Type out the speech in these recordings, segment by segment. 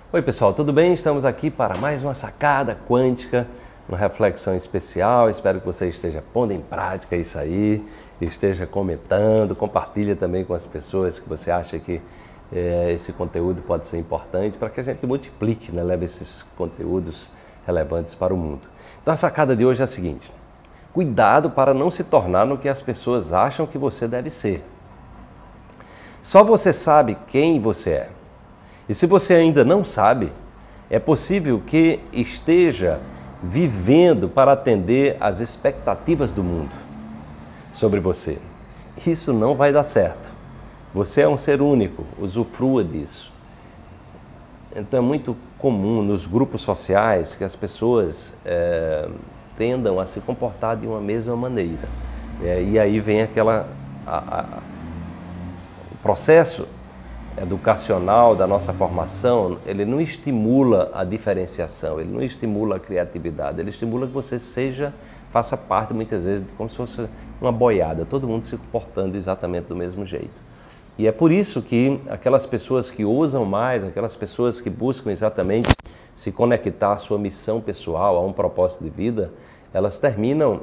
Oi pessoal, tudo bem? Estamos aqui para mais uma sacada quântica, uma reflexão especial. Espero que você esteja pondo em prática isso aí, esteja comentando, compartilha também com as pessoas que você acha que esse conteúdo pode ser importante para que a gente multiplique, né? Leve esses conteúdos relevantes para o mundo. Então a sacada de hoje é a seguinte: cuidado para não se tornar no que as pessoas acham que você deve ser. Só você sabe quem você é. E se você ainda não sabe, é possível que esteja vivendo para atender às expectativas do mundo sobre você. Isso não vai dar certo. Você é um ser único, usufrua disso. Então é muito comum nos grupos sociais que as pessoas tendam a se comportar de uma mesma maneira. E aí vem o processo educacional da nossa formação, ele não estimula a diferenciação, ele não estimula a criatividade, ele estimula que você faça parte muitas vezes de como se fosse uma boiada, todo mundo se comportando exatamente do mesmo jeito. E é por isso que aquelas pessoas que ousam mais, aquelas pessoas que buscam exatamente se conectar à sua missão pessoal, a um propósito de vida, elas terminam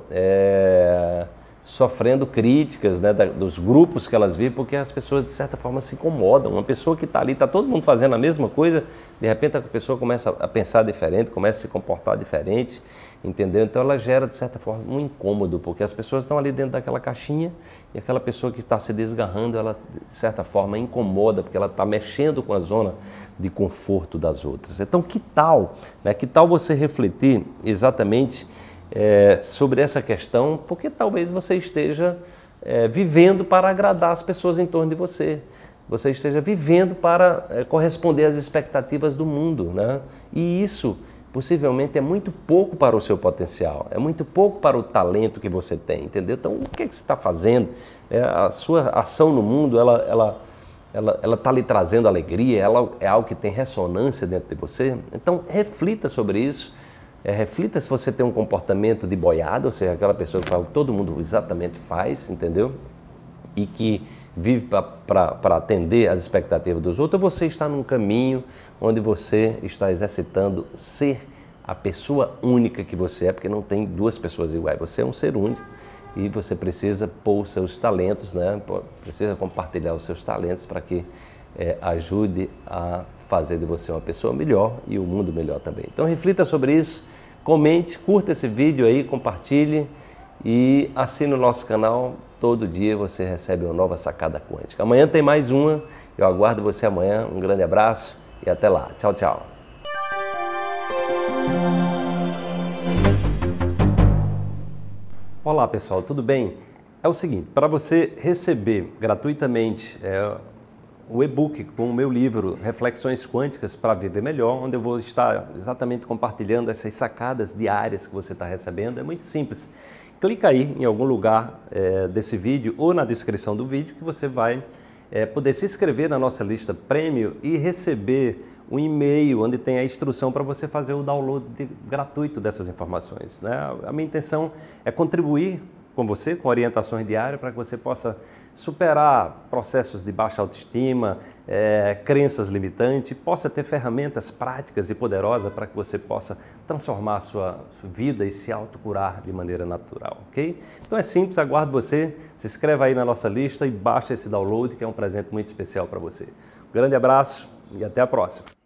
sofrendo críticas, né, dos grupos que elas vivem, porque as pessoas de certa forma se incomodam. Uma pessoa que está ali, está todo mundo fazendo a mesma coisa, de repente a pessoa começa a pensar diferente, começa a se comportar diferente, entendeu? Então ela gera de certa forma um incômodo, porque as pessoas estão ali dentro daquela caixinha e aquela pessoa que está se desgarrando, ela de certa forma incomoda, porque ela está mexendo com a zona de conforto das outras. Então que tal, né? Que tal você refletir exatamente sobre essa questão, porque talvez você esteja vivendo para agradar as pessoas em torno de você. Você esteja vivendo para corresponder às expectativas do mundo, né? E isso possivelmente é muito pouco para o seu potencial, é muito pouco para o talento que você tem, entendeu? Então, o que é que você está fazendo? A sua ação no mundo, ela está lhe trazendo alegria, ela é algo que tem ressonância dentro de você? Então, reflita sobre isso. Reflita se você tem um comportamento de boiada, ou seja, aquela pessoa que fala que todo mundo exatamente faz, entendeu? E que vive para atender às expectativas dos outros, ou você está num caminho onde você está exercitando ser a pessoa única que você é, porque não tem duas pessoas iguais, você é um ser único e você precisa pôr os seus talentos, né? Precisa compartilhar os seus talentos para que ajude a fazer de você uma pessoa melhor e o mundo melhor também. Então reflita sobre isso, comente, curta esse vídeo aí, compartilhe e assine o nosso canal. Todo dia você recebe uma nova sacada quântica. Amanhã tem mais uma, eu aguardo você amanhã. Um grande abraço e até lá. Tchau, tchau. Olá pessoal, tudo bem? É o seguinte, para você receber gratuitamente o e-book com o meu livro Reflexões Quânticas para Viver Melhor, onde eu vou estar exatamente compartilhando essas sacadas diárias que você está recebendo, é muito simples. Clica aí em algum lugar desse vídeo ou na descrição do vídeo que você vai poder se inscrever na nossa lista Prêmio e receber um e-mail onde tem a instrução para você fazer o download gratuito dessas informações, né? A minha intenção é contribuir com você, com orientações diárias, para que você possa superar processos de baixa autoestima, crenças limitantes, possa ter ferramentas práticas e poderosas para que você possa transformar a sua vida e se autocurar de maneira natural, ok? Então é simples, aguardo você, se inscreva aí na nossa lista e baixa esse download, que é um presente muito especial para você. Um grande abraço e até a próxima!